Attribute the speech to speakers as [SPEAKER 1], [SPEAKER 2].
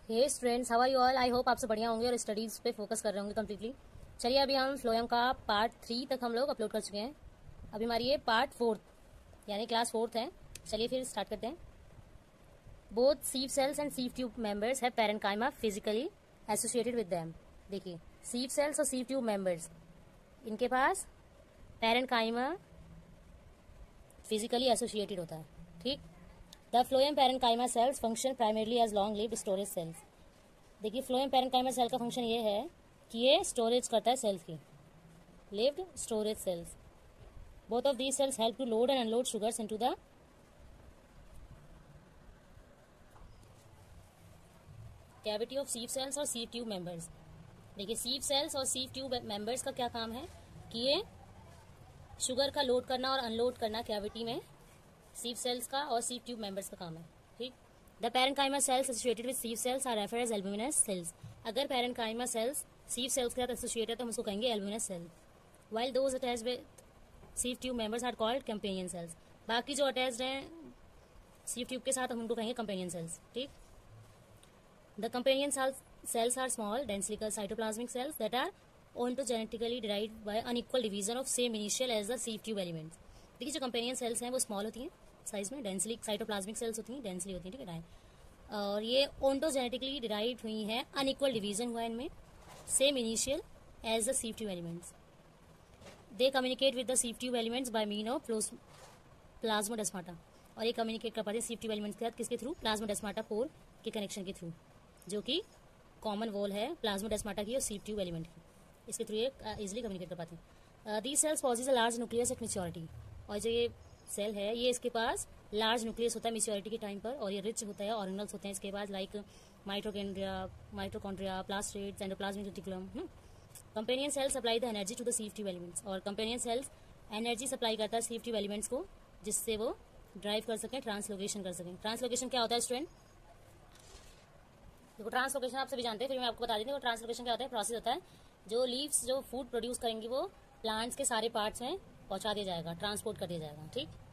[SPEAKER 1] Hey students, how are you all. I hope आप सब बढ़िया होंगे और स्टडीज पे फोकस कर रहे होंगे कम्प्लीटली। चलिए अभी हम फ्लोएम का पार्ट 3 तक हम लोग अपलोड कर चुके हैं। अभी हमारी ये पार्ट 4 यानी क्लास 4 है। चलिए फिर स्टार्ट करते हैं। Both sieve cells and sieve tube members है parenchyma physically associated with them. देखिए सीव सेल्स और सीव ट्यूब मेंबर्स, इनके पास पैरेन्काइमा फिजिकली एसोसिएटेड होता है। ठीक। The phloem parenchyma cells function primarily as long lived storage cells. देखिए phloem parenchyma cell का function ये है कि ये स्टोरेज करता है सेल्स की, lived storage cells. Both of these cells help to load and unload sugars into the cavity of sieve cells और सीव ट्यूब मेंबर्स। देखिए सीव सेल्स और सीव ट्यूब मेंबर्स का क्या काम है कि ये शुगर का लोड करना और अनलोड करना कैविटी में सीव सेल्स का और सीव ट्यूब मेंबर्स का काम है। ठीक। The parenchyma cells associated with sieve cells are referred as albuminous cells. अगर पैरेन्काइमा सेल्स सीव सेल्स के साथ एसोसिएटेड है तो हम उसको कहेंगे albuminous cell. While those attached with sieve tube members are called companion cells. बाकी जो अटैच्ड हैं सीव ट्यूब के साथ हम उनको कहेंगे कंपेनियन सेल्स। ठीक। The companion cells are small densely cytoplasmic cells that are ontogenetically derived by unequal division of same initial as the sieve tube elements। देखिए जो कंपेनियन सेल्स हैं वो स्मॉल होती हैं साइज में, डेंसली साइटोप्लाज्मिक सेल्स होती हैं, डेंसली होती हैं। ठीक है। और ये ओंटोजेनेटिकली डिराइव हुई हैं, अनइक्वल डिवीजन हुआ है इनमें, same initial as the sieve tube elements. They communicate with the sieve tube elements by mean of plasmodesmata. और ये कम्युनिकेट कर पाते हैं सीव ट्यूब एलिमेंट्स के साथ किसके थ्रू? प्लाज्मोडेस्माटा पोर के कनेक्शन के थ्रू, जो कि कॉमन वॉल है प्लाज्मोडेस्माटा की और सीव ट्यूब एलिमेंट की। इसके थ्रू ये इजिली कम्युनिकेट कर पाते हैं। These cells possess a large nucleus at maturity. और जो ये सेल है ये इसके पास लार्ज न्यूक्लियस होता है मैच्योरिटी के टाइम पर, और ये रिच होता है ऑर्गेनल्स होते हैं इसके पास, like mitochondria, plastids, endoplasmic reticulum. Companion cells supply the energy to the sieve tube elements. और कंपेनियन सेल्स एनर्जी सप्लाई करता है सीव ट्यूब एलिमेंट्स को, जिससे वो ड्राइव कर सकें, ट्रांसलोकेशन कर सकें। ट्रांसलोकेशन क्या होता है स्टूडेंट? देखो ट्रांसलोकेशन आप सभी जानते हैं, फिर मैं आपको बता देती हूँ। ट्रांसलोकेशन क्या होता है? प्रोसेस होता है जो लीव्स जो फूड प्रोड्यूस करेंगी वो प्लांट्स के सारे पार्ट्स में पहुंचा दिया जाएगा, ट्रांसपोर्ट कर दिया जाएगा। ठीक।